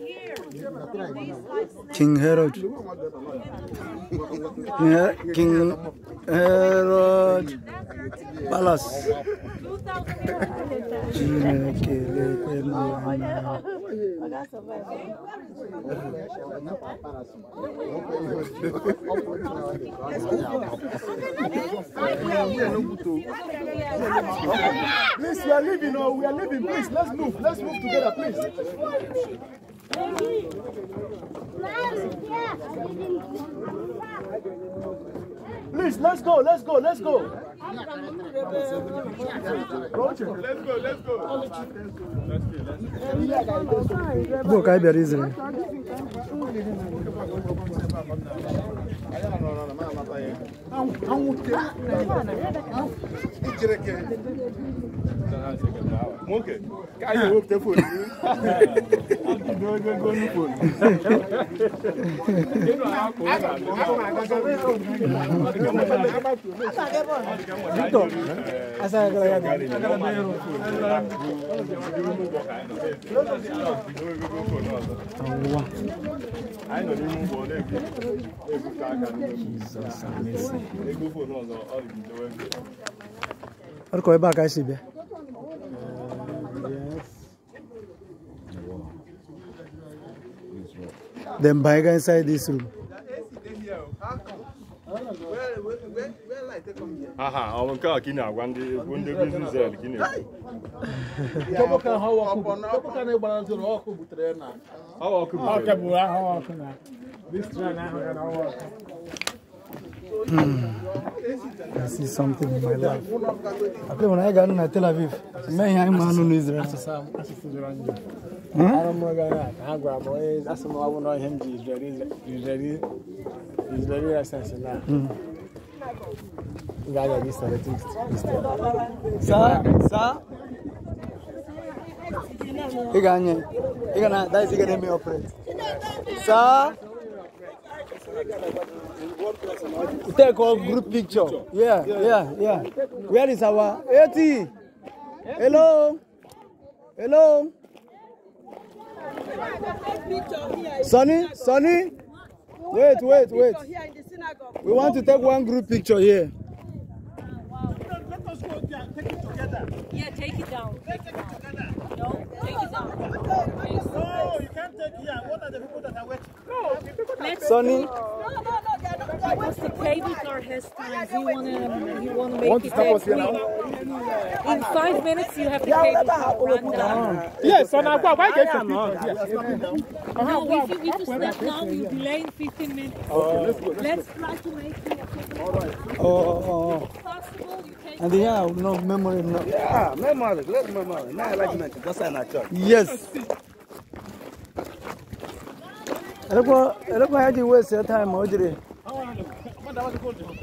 King Herod. King Herod Palace. Please, we are leaving. Oh, we are leaving. Please, let's move. Let's move together, please. Please, let's go. Let's go. Let's go. Let's go. Book I bear Israel. Okay. Can you hope the phone? What go back I see be? Then buy inside this room. Aha, I'm going to one day business there. I see something in my life. I play when I got in Tel Aviv. Man, I'm in Israel. Take a group picture. Yeah. Where is our AT? Hello. Sonny. Wait. We want to take one group picture here. Let us go there. Take it together. Yeah, take it down. No, take it down. No, you can't take here. What are the people that are waiting? No, the people that are Sonny. Because the cable car has time. You wanna make it that quick. In 5 minutes you have the cable car run down. Yes, so now why get the No, if you step now, you'll be late 15 minutes. Let's try to make it Oh. possible. You take And yeah, no memory. No. Yeah, memory. Let's memory. Now I like to just sign a church. Yes. Look what I did waste your time, Audrey.